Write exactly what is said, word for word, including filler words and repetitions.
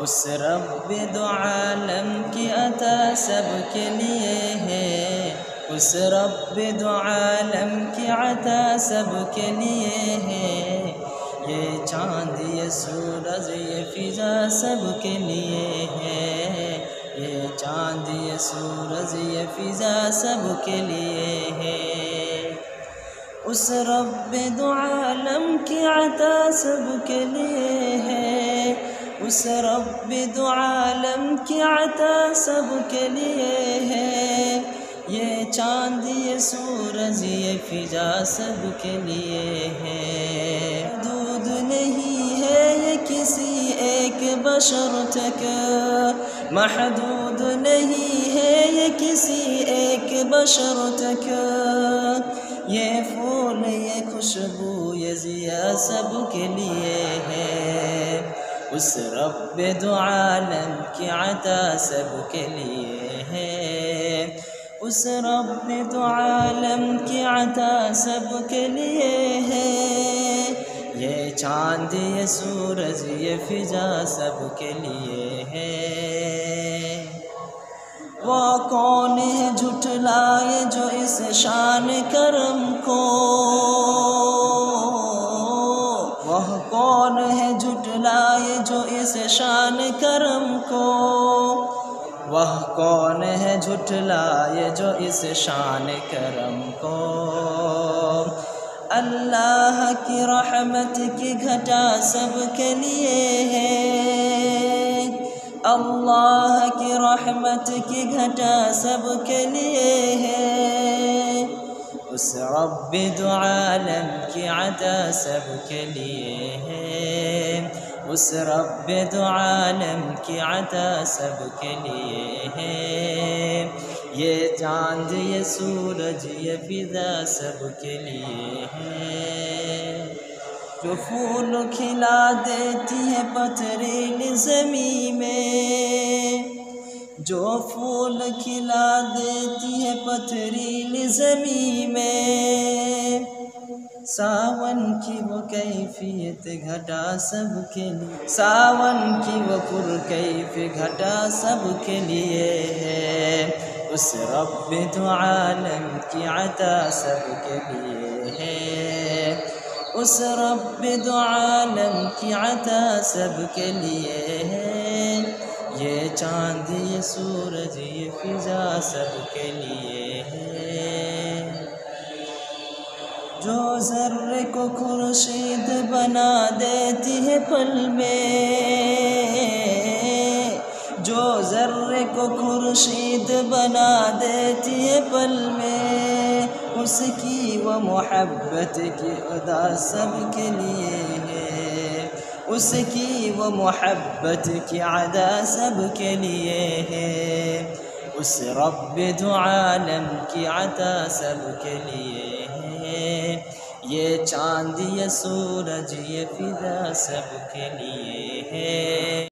اس رب دو عالم کی عطا سب کے لیے ہے، اس رب دو عالم کی عطا سب کے لیے ہے، یہ چاند یہ سورج یہ فضا سب کے لیے ہے، یہ چاند یہ سورج یہ فضا سب کے لیے ہے، اس رب دو عالم کی عطا سب کے لیے ہے، اس رب دو عالم کی عطا سب کے لیے ہے، یہ چاند یہ سورج یہ فضا سب کے لیے ہے، محدود نہیں ہے یہ کسی ایک بشر تک، محدود نہیں ہے یہ کسی ایک بشر تک، یہ پھول یہ خوشبو یہ ضیا سب کے لیے ہے، اس رب دو عالم کی عطا سب کے لیے ہے، اس رب دو عالم کی عطا سب کے لیے ہے، یہ چاند یہ سورج یہ فضا سب کے لیے ہے، وہ کون ہے جھٹلائے جو اس شان کرم کو، وہ کون ہے جھٹلائے جو اس شان کرم کو، وہ کون ہے جھٹلائے جو اس شان کرم کو، اللہ کی رحمت کی گھٹا سب کے لیے ہے، اللہ کی رحمت کی گھٹا سب کے لیے ہے، اس رب دو عالم کی عطا سب کے لیے ہے، اس رب دو عالم کی عطا سب کے لیے ہے، یہ چاند یہ سورج یہ فضا سب کے لیے ہے، جو پھول کھلا دیتی ہے پتھریلی زمین میں، جو پھول کھلا دیتی ہے پتھریلی زمین میں، ساون کی وہ کیفیت گھٹا سب کے لیے، ساون کی وہ پر کیف گھٹا سب کے لیے ہے، اس رب دو عالم کی عطا سب کے لیے ہے، اس رب دو عالم کی عطا سب کے لیے ہے، یہ چاند یہ سورج یہ فضا سب کے لیے ہے، جو ذرے کو خورشید بنا دیتی ہے پل میں، جو ذرے کو خورشید بنا دیتی ہے پل میں، اس کی وہ محبت کی ادا سب کے لیے ہے، اس کی وہ محبت کی ادا سب کے لیے ہے، اس رب دو عالم کی عطا سب کے لیے ہے، یہ چاند یہ سورج یہ فضا سب کے لیے ہے۔